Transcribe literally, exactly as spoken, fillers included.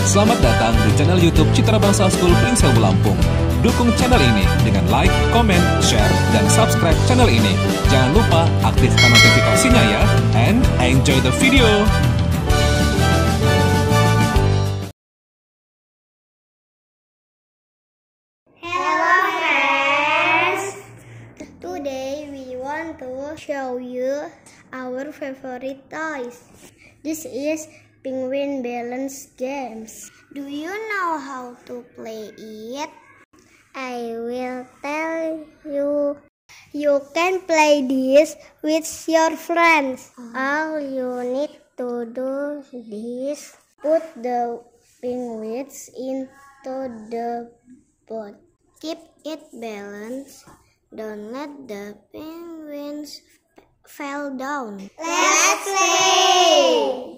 Selamat datang di channel YouTube Citra Bangsa School Pringsewu Lampung. Dukung channel ini dengan like, comment, share, dan subscribe channel ini. Jangan lupa aktifkan notifikasinya ya, and enjoy the video. Hello friends! Today we want to show you our favorite toys. This is Penguin Balance Games. Do you know how to play it? I will tell you. You can play this with your friends. All you need to do is put the penguins into the boat. Keep it balanced. Don't let the penguins fall down. Let's play!